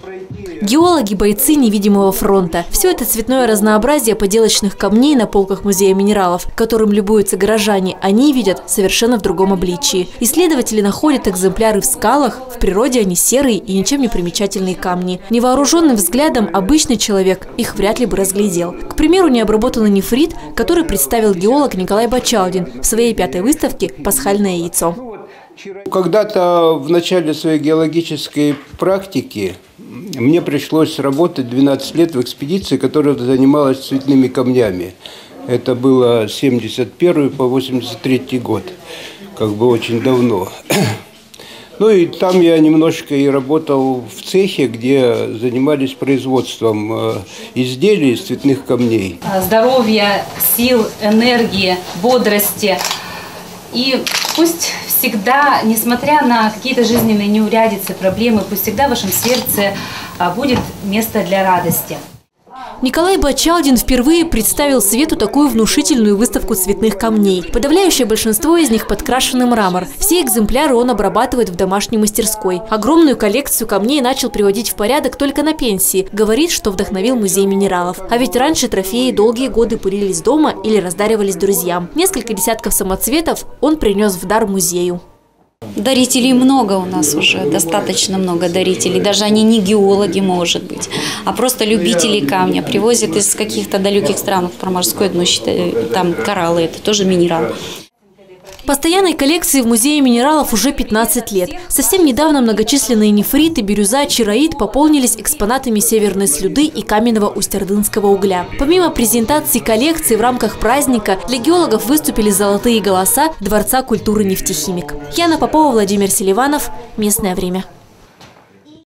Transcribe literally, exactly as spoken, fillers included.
Геологи – бойцы невидимого фронта. Все это цветное разнообразие поделочных камней на полках Музея минералов, которым любуются горожане, они видят совершенно в другом обличии. Исследователи находят экземпляры в скалах, в природе они серые и ничем не примечательные камни. Невооруженным взглядом обычный человек их вряд ли бы разглядел. К примеру, необработанный нефрит, который представил геолог Николай Бачалдин в своей пятой выставке «Пасхальное яйцо». Когда-то в начале своей геологической практики мне пришлось работать двенадцать лет в экспедиции, которая занималась цветными камнями. Это было с семьдесят первый по восемьдесят третий год, как бы очень давно. Ну и там я немножко и работал в цехе, где занимались производством изделий из цветных камней. Здоровья, сил, энергии, бодрости. И пусть всегда, несмотря на какие-то жизненные неурядицы, проблемы, пусть всегда в вашем сердце будет место для радости. Николай Бачалдин впервые представил свету такую внушительную выставку цветных камней. Подавляющее большинство из них подкрашены мрамор. Все экземпляры он обрабатывает в домашней мастерской. Огромную коллекцию камней начал приводить в порядок только на пенсии. Говорит, что вдохновил Музей минералов. А ведь раньше трофеи долгие годы пылились дома или раздаривались друзьям. Несколько десятков самоцветов он принес в дар музею. Дарителей много у нас уже, достаточно много дарителей. Даже они не геологи, может быть, а просто любители камня. Привозят из каких-то далеких стран, про морское дно, там кораллы, это тоже минерал. Постоянной коллекции в Музее минералов уже пятнадцать лет. Совсем недавно многочисленные нефриты, бирюза, чароид пополнились экспонатами северной слюды и каменного устьердынского угля. Помимо презентации коллекции в рамках праздника для геологов выступили золотые голоса Дворца культуры «Нефтехимик». Яна Попова, Владимир Селиванов. Местное время.